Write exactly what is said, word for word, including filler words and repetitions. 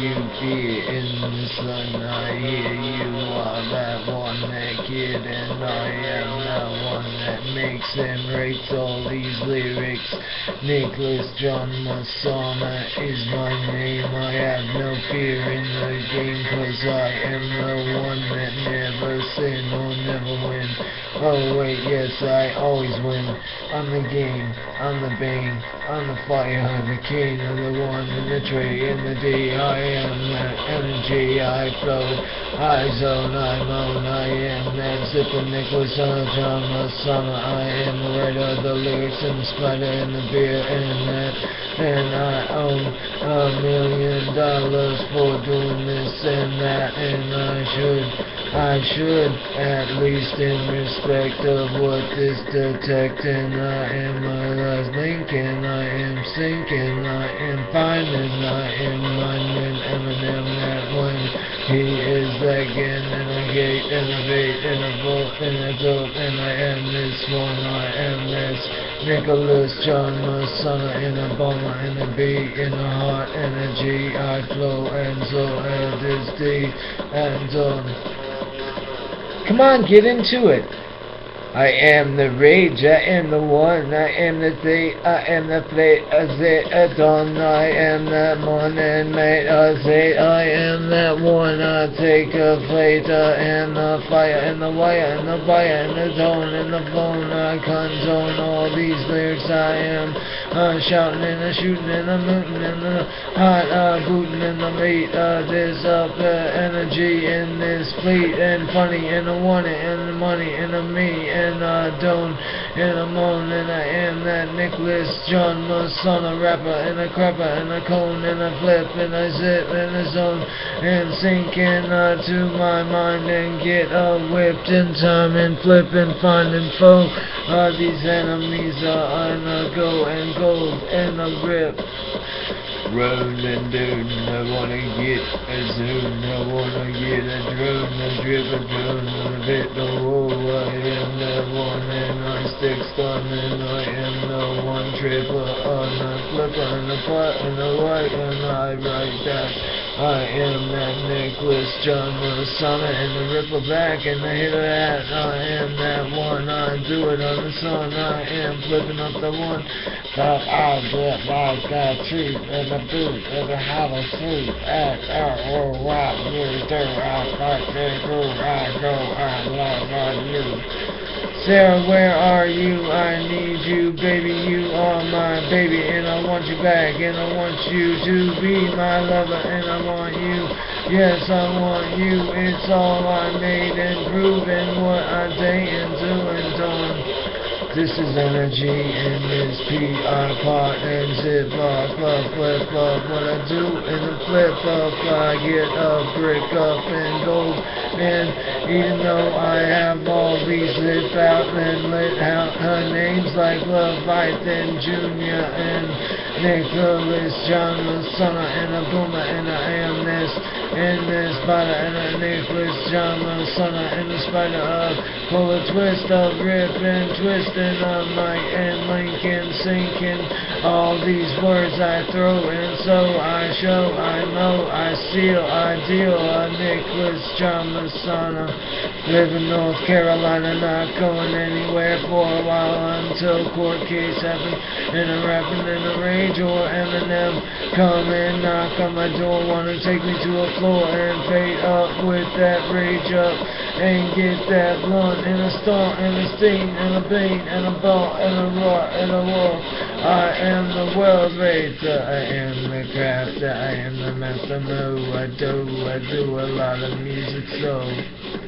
you fear in the sun. I hear you are that one that kid, and I am that one that makes and writes all these lyrics. Nicholas John Messana is my name. I have no fear in the game, cause I am the one that never sin or never win. Oh wait, yes, I always win. I'm the game, I'm the bane, I'm the fire, the king, I'm the one in the tree, in the D. I am that energy, I flow, I zone, I moan, I am that zipper Nicholas John Messana. I am the writer, the lyrics, and the spider, and the beer, and that, and I own a million dollars for doing this and that, and I should, I should, at least in respect of what this detecting. I am my last link, and I am sinking, I am finding, I am minding Eminem that when he is begging, and a gate, and a bait, and a boat, and a dope, and I am this one, I am this Nicholas John Messana, in a bomber, in a B, in a heart, and a G, I flow, and so, and this D, and so. Come on, get into it. I am the rage, I am the one, I am the thing, I am the plate, I say a dawn, I am that morning mate, I say I am that one, I take a plate, I am the fire, and the wire, and the fire, and the tone, and the bone, I condone all these lyrics. I am uh, shouting, and a shooting, and a mooting, and the hot uh, booting, and the beat, uh, this up, uh, energy in this fleet, and funny, and the one, and the money, and the me, and I don't, and I'm on, and I am that Nicholas John Messana rapper, and a crapper, and a cone, and a flip, and a zip, and a zone, and sinking uh, to my mind, and get uh, whipped in time, and flip, and find, and foe. Uh, these enemies are on a go, and gold, and a rip. Rolling down, I wanna get a zoom, I wanna get a drone, a drip, a drone, a bit the wall. I am the one, and I stick stun, and I am the one tripper on a flipper, and a putt, and a right, and I write that. I am that Nicholas John Messana, and the ripper back, and the hit of that. I am that one, I do it on the sun, I am flipping up the one. That I get like that treat, and the boot, and the how to sleep, and oh, what you do, I like to do, I go, I love on you. Sarah, where are you? I need you, baby, you are my baby, and I want you back, and I want you to be my lover, and I want you, yes, I want you. It's all I made and proven what I day and do and done. This is energy in this P I pot and zip up, up, flip up. What I do in the flip up, I get a brick up and gold. And even though I have all these lit out and lit out her names like Leviathan Junior and Nicholas John Messana, and a boomer, and I am this, and this spider, and a Nicholas John Messana, and the spider of pull a twist of rip and twist. And a mic and link and sinking all these words I throw, and so I show, I know, I seal, I deal. A Nicholas John Messana, live in North Carolina, not going anywhere for a while until court case happens, and I'm rapping in a rage, or Eminem come and knock on my door, wanna take me to a floor and fade up with that rage up, and get that blunt, and a stomp, and a sting, and a beat, and a ball, and a roar, and a war. I am the world racer, I am the crafter, I am the master move. I do, I do a lot of music, so